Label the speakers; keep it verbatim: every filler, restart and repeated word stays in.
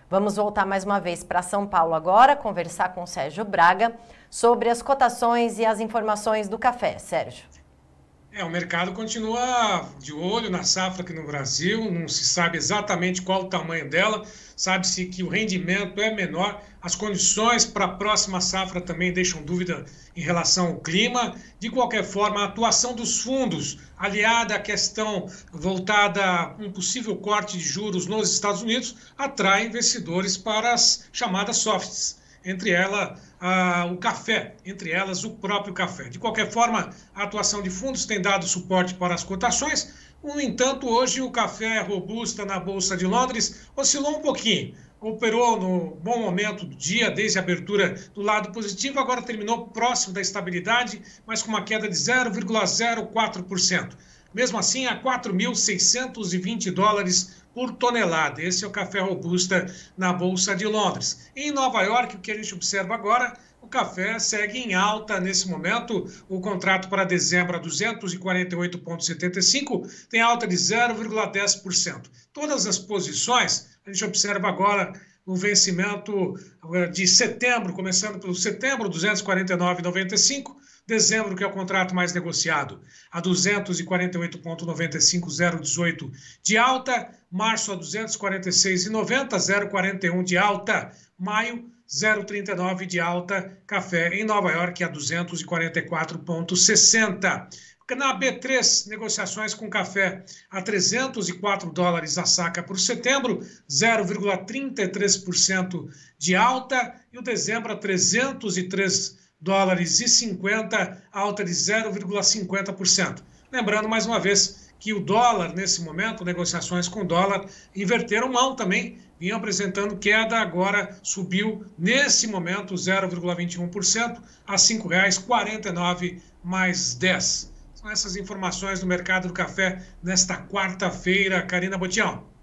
Speaker 1: Vamos voltar mais uma vez para São Paulo agora, conversar com o Sérgio Braga sobre as cotações e as informações do café. Sérgio.
Speaker 2: É, o mercado continua de olho na safra aqui no Brasil, não se sabe exatamente qual o tamanho dela, sabe-se que o rendimento é menor, as condições para a próxima safra também deixam dúvida em relação ao clima. De qualquer forma, a atuação dos fundos, aliada à questão voltada a um possível corte de juros nos Estados Unidos, atrai investidores para as chamadas softs. Entre elas, ah, o café, entre elas o próprio café. De qualquer forma, a atuação de fundos tem dado suporte para as cotações. No entanto, hoje o café robusta na Bolsa de Londres oscilou um pouquinho. Operou no bom momento do dia, desde a abertura do lado positivo, agora terminou próximo da estabilidade, mas com uma queda de zero vírgula zero quatro por cento. Mesmo assim, a quatro mil seiscentos e vinte dólares por tonelada. Esse é o café robusta na Bolsa de Londres. Em Nova York, o que a gente observa agora, o café segue em alta nesse momento. O contrato para dezembro a duzentos e quarenta e oito vírgula setenta e cinco tem alta de zero vírgula dez por cento. Todas as posições, a gente observa agora no vencimento de setembro, começando pelo setembro, duzentos e quarenta e nove vírgula noventa e cinco, dezembro, que é o contrato mais negociado, a duzentos e quarenta e oito vírgula noventa e cinco, zero vírgula dezoito de alta, março a duzentos e quarenta e seis vírgula noventa, zero vírgula quarenta e um de alta, maio, zero vírgula trinta e nove de alta, café em Nova York a duzentos e quarenta e quatro vírgula sessenta. Na B três, negociações com café a trezentos e quatro dólares a saca por setembro, zero vírgula trinta e três por cento de alta, e o dezembro a trezentos e três dólares e cinquenta, alta de zero vírgula cinquenta por cento. Lembrando mais uma vez que o dólar, nesse momento, negociações com dólar, inverteram mão também, vinham apresentando queda, agora subiu nesse momento zero vírgula vinte e um por cento a cinco reais e quarenta e nove centavos mais dez. São essas informações do mercado do café nesta quarta-feira. Karina Botião.